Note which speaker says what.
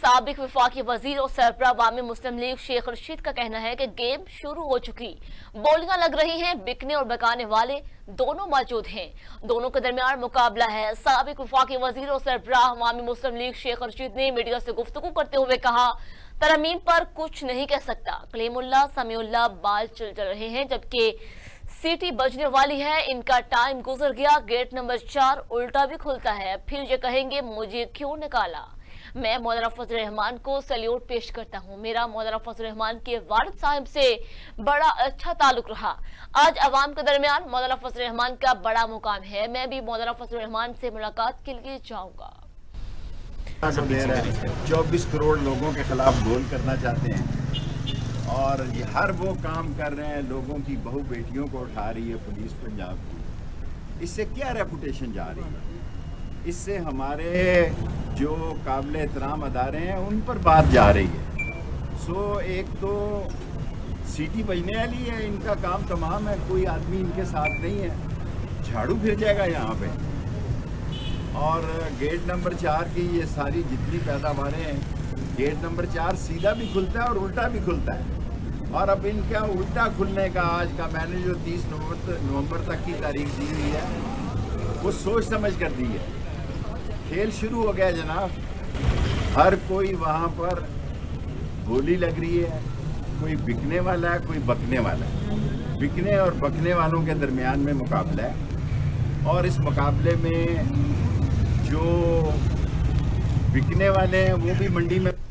Speaker 1: साबिक वफाकी वजीर और सरबराह अवामी मुस्लिम लीग शेख रशीद का कहना है कि गेम शुरू हो चुकी, बोलियां लग रही हैं, बिकने और बकाने वाले दोनों मौजूद हैं, दोनों के दरमियान मुकाबला है। साबिक वफाकी वजीर और सरबराह अवामी मुस्लिम लीग शेख रशीद ने मीडिया से गुफ्तगू करते हुए कहा, तरमीम पर कुछ नहीं कह सकता, कलीमुल्लाह समीउल्लाह बाल चल रहे हैं, जबकि सीटी बजने वाली है, इनका टाइम गुजर गया। गेट नंबर 4 उल्टा भी खुलता है, फिर ये कहेंगे मुझे क्यों निकाला। मैं मौलाना फजल रहमान को सैल्यूट पेश करता हूं। मेरा मौलाना फजल रहमान के वालिद साहब से बड़ा अच्छा ताल्लुक रहा। आज अवाम के दरमियान मौलाना फजल रहमान का बड़ा मुकाम है। मैं भी मौलाना फजल रहमान से मुलाकात के लिए जाऊंगा।
Speaker 2: 24 करोड़ लोगों के खिलाफ गोल करना चाहते हैं और ये हर वो काम कर रहे हैं, लोगों की बहू बेटियों को उठा रही है पुलिस पंजाब की। इससे क्या रेपुटेशन जा रही है? इससे हमारे जो काबिल एहतराम अदारे हैं उन पर बात जा रही है। सो एक तो सीटी बजने वाली है, इनका काम तमाम है, कोई आदमी इनके साथ नहीं है, झाड़ू फिर जाएगा यहाँ पे। और गेट नंबर 4 की ये सारी जितनी पैदावारें हैं, गेट नंबर 4 सीधा भी खुलता है और उल्टा भी खुलता है। और अब इनका उल्टा खुलने का आज का मैंने जो 30 नवंबर तक की तारीख दी हुई है वो सोच समझ कर दी है। खेल शुरू हो गया जनाब, हर कोई वहाँ पर बोली लग रही है, कोई बिकने वाला है, कोई बकने वाला है। बिकने और बकने वालों के दरमियान में मुकाबला है और इस मुकाबले में जो बिकने वाले हैं वो भी मंडी में